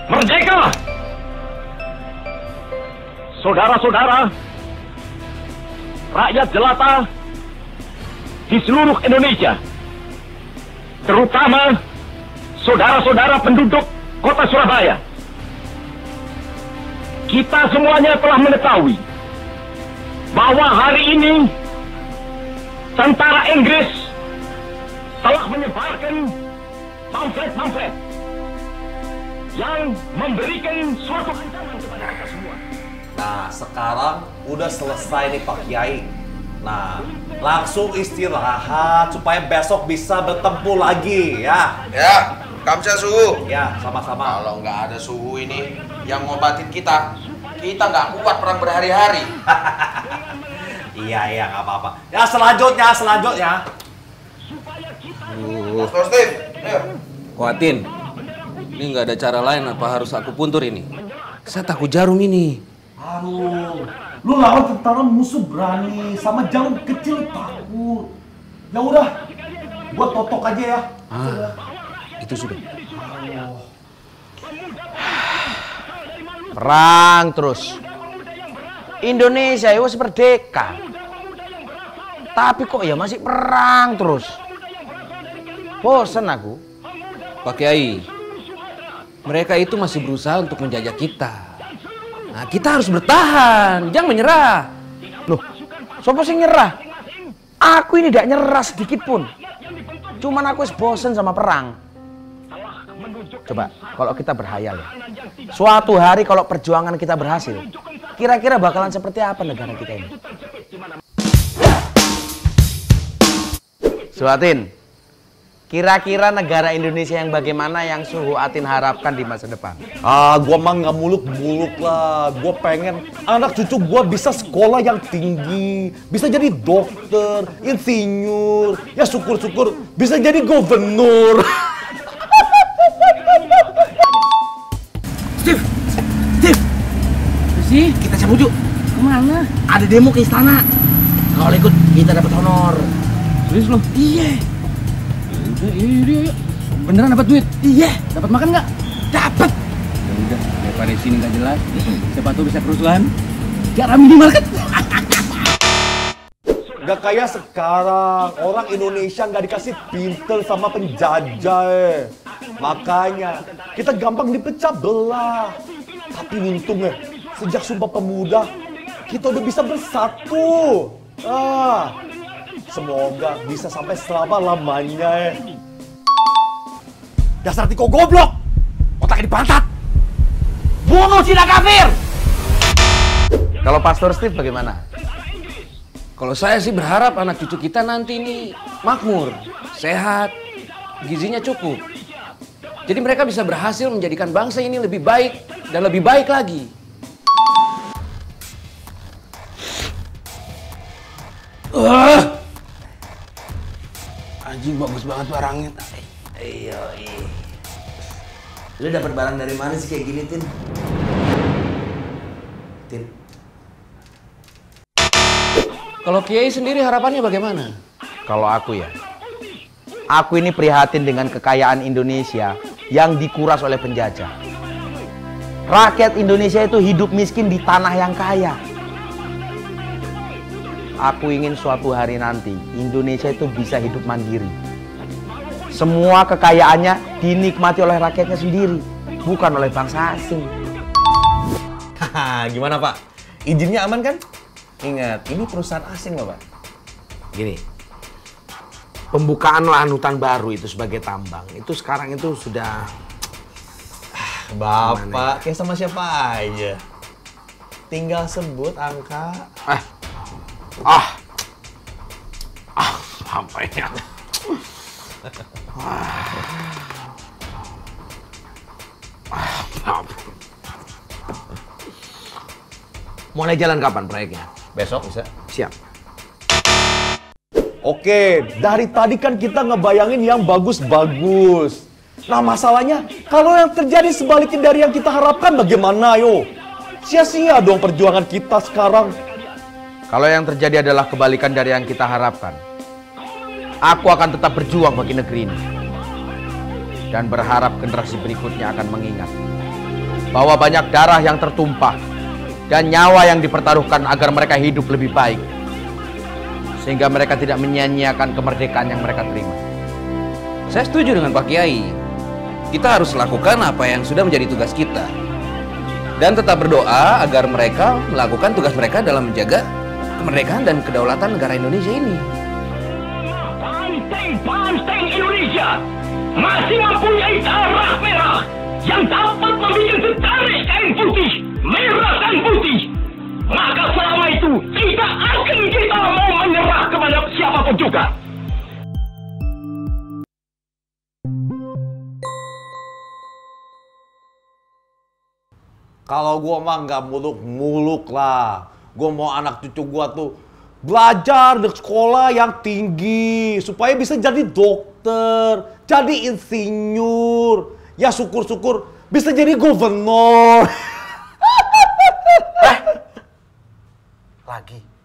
Merdeka! Saudara-saudara, rakyat jelata di seluruh Indonesia, terutama saudara-saudara penduduk kota Surabaya, kita semuanya telah mengetahui bahwa hari ini tentara Inggris telah menyebarkan pamflet-pamflet yang memberikan suatu ancaman kepada kita semua. Nah, sekarang udah selesai nih Pak Kiai. Nah, langsung istirahat supaya besok bisa bertempur lagi ya. Ya, kamsa suhu. Ya, sama-sama. Kalau nggak ada suhu ini yang ngobatin kita nggak kuat perang berhari-hari. Iya, nggak apa-apa. Ya, selanjutnya. Pastor Steve, ayo. Kuatin, ini nggak ada cara lain apa harus aku puntur ini? Saya takut jarum ini. Aduh, lu lawan tentara musuh berani, sama jarum kecil takut. Ya udah, gua totok aja ya. Itu sudah. Perang terus. Indonesia itu merdeka. Tapi kok ya masih perang terus. Bosan aku. Pak Kiai, mereka itu masih berusaha untuk menjajah kita. Nah, kita harus bertahan, jangan menyerah. Loh, siapa sih nyerah? Aku ini tidak nyerah sedikit pun. Cuman aku bosan sama perang. Coba, kalau kita berhayal ya. Suatu hari kalau perjuangan kita berhasil, kira-kira bakalan seperti apa negara kita ini? Suatin, kira-kira negara Indonesia yang bagaimana yang Suhu Atin harapkan di masa depan? Gua mah nggak muluk-muluk lah. Gua pengen anak cucu gua bisa sekolah yang tinggi, bisa jadi dokter, insinyur, ya syukur-syukur bisa jadi gubernur. Steve, sih kita cabut yuk. Kemana? Ada demo ke istana. Kalau ikut kita dapat honor. Serius loh? Iya. Iya. Beneran dapat duit? Iya. Dapat makan nggak? Dapat. Ya udah, daripada di sini nggak jelas, siapa tuh bisa kerusuhan? Cara minimarket. Gak kayak sekarang, orang Indonesia nggak dikasih pinter sama penjajah. Makanya kita gampang dipecah belah. Tapi untungnya sejak Sumpah Pemuda kita udah bisa bersatu. Semoga bisa sampai selama-lamanya. Dasar Tiko goblok, otaknya dipantat. Bunuh Cina kafir. Kalau Pastor Steve bagaimana? Kalau saya sih berharap anak cucu kita nanti ini makmur, sehat, gizinya cukup. Jadi mereka bisa berhasil menjadikan bangsa ini lebih baik dan lebih baik lagi. Anjing bagus banget barangnya. Iya. Lu dapat barang dari mana sih kayak gini, Tin? Kalau Kiai sendiri harapannya bagaimana? Kalau aku ya, aku ini prihatin dengan kekayaan Indonesia yang dikuras oleh penjajah. Rakyat Indonesia itu hidup miskin di tanah yang kaya. Aku ingin suatu hari nanti Indonesia itu bisa hidup mandiri. Semua kekayaannya dinikmati oleh rakyatnya sendiri, bukan oleh bangsa asing. Haha, gimana Pak? Izinnya aman kan? Ingat, ini perusahaan asing loh Pak. Gini, pembukaan lahan hutan baru itu sebagai tambang, itu sekarang itu sudah... Bapak, kayak sama siapa aja. Tinggal sebut angka. Apa ya? Mulai jalan kapan proyeknya? Besok bisa. Siap. Oke, dari tadi kan kita ngebayangin yang bagus-bagus. Nah masalahnya, kalau yang terjadi sebaliknya dari yang kita harapkan bagaimana yo? Sia-sia dong perjuangan kita sekarang. Kalau yang terjadi adalah kebalikan dari yang kita harapkan, aku akan tetap berjuang bagi negeri ini. Dan berharap generasi berikutnya akan mengingat bahwa banyak darah yang tertumpah dan nyawa yang dipertaruhkan agar mereka hidup lebih baik, sehingga mereka tidak menyia-nyiakan kemerdekaan yang mereka terima. Saya setuju dengan Pak Kiai. Kita harus lakukan apa yang sudah menjadi tugas kita. Dan tetap berdoa agar mereka melakukan tugas mereka dalam menjaga kemerdekaan dan kedaulatan negara Indonesia ini. Banteng Indonesia masih mempunyai darah merah yang dapat membuat setarik kain putih, merah dan putih. Maka selama itu tidak akan kita mau menyerah kepada siapapun juga. Kalau gua mah nggak muluk-muluk lah. Gua mau anak cucu gua tuh belajar di sekolah yang tinggi supaya bisa jadi dokter, jadi insinyur. Ya syukur-syukur bisa jadi gubernur. Lagi.